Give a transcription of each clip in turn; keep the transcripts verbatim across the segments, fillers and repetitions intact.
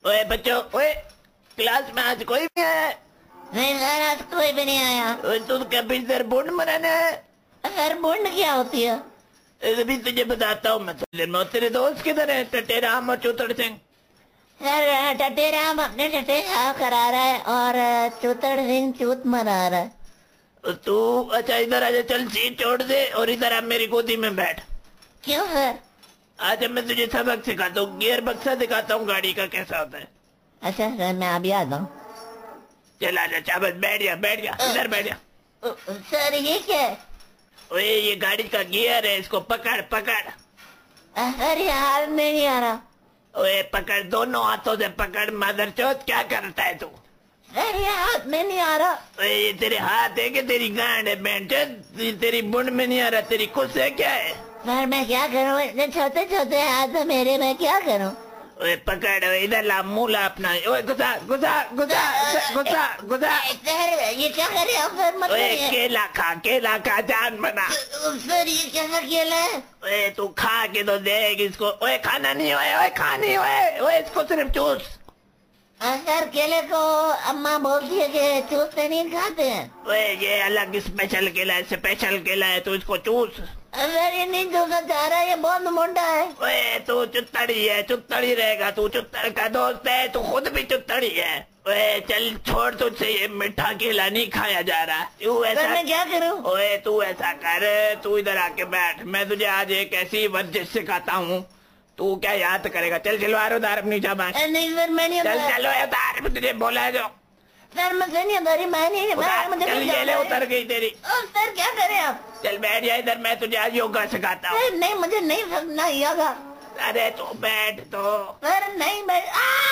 ओए बच्चों, ओए क्लास में आज कोई भी आया? नहीं सर, आज कोई भी नहीं आया। ओए तुम कभी सर बुंड मनाना है? सर बुंड क्या होती है? अभी तुझे बताता हूँ मैं। तेरे दोस्त किधर है, टटेराम और चूतड़ सिंह? सर टटेराम अपने टटे साफ करा रहा है और चूतड़ सिंह चूत मना रहा है। तू अच्छा इधर आजा, चल सीट छोड़ दे और इधर आ मेरी गोदी में बैठ। क्यों सर? आज मैं तुझे सबक सिखाता हूँ, गियर बक्सा दिखाता हूँ गाड़ी का कैसा होता है। अच्छा सर, मैं अभी आता हूँ। चल आजा, चाबस बैठ जा, बैठ जा, इधर बैठ जा। सर ये क्या है? ओए ये गाड़ी का गियर है, इसको पकड़ पकड़। सर ये हाथ में नहीं आ रहा। ओए पकड़, दोनों हाथों से पकड़। मदरचोद क्या करता है तू? सर ये हाथ में नहीं आ रहा। ओए ये तेरे हाथ है कि तेरी गांड है? बेंचोद तेरी बुंड में नहीं आ रहा, तेरी खुश है क्या है? सर मैं क्या करूँ, इतने छोटे छोटे हाथ है मेरे, मैं क्या करूँ? ओए पकड़, इधर ला, मुँह ला अपना। ओए गुस्सा गुस्सा गुस्सा गुस्सा गुस्सा। सर ये क्या कर रहे हो सर? मत ओए करिए। केला खा, केला खा, जान बना। सर ये कैसा केला है? ओए तू खा के तो देख इसको। ओए खाना नहीं, ओए ओए खानी, ओए ओए इसको सिर्फ चूस। सर केले को अम्मा बोलती है कि चूसते नहीं खाते हैं। ओए ये अलग स्पेशल केला है, स्पेशल केला है, तू इसको चूस। सर ये नहीं चूसना चाह रहा, ये बहुत मोटा है। ओए तू चुत्तड़ी है, चुत्तड़ी रहेगा, तू चुत्तड़ का दोस्त है, तू खुद भी चुत्तड़ी है। ओए चल छोड़, तुझसे ये मीठा केला नहीं खाया जा रहा। तू ऐसा, मैं क्या करूं? ओए तू ऐसा कर, तू इधर आके बैठ, मैं तुझे आज एक ऐसी वर्जिश सिखाता हूँ, तू क्या याद करेगा। चल चलवार उतार अपनी शाबाश। नहीं सर मैं नहीं चल चलो उतार, तुझे बोला है जो। सर मुझे नहीं उतारी, मैं नहीं मैं मुझे चल ये ले, उतर गई तेरी। सर क्या करें आप? चल बैठ जा इधर, मैं तुझे आज योगा सिखाता हूँ। नहीं मुझे नहीं समझना योगा। अरे तू बैठ तो। सर नहीं बैठ।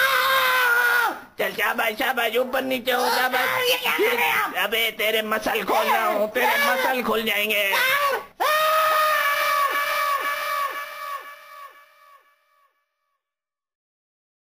चल शाबाश शाबाश, ऊपर नीचे हो, शाबाश। ये क्या कर रहे हैं आप? अबे तेरे मसल खोल रहा हूँ, तेरे मसल खुल जाएंगे।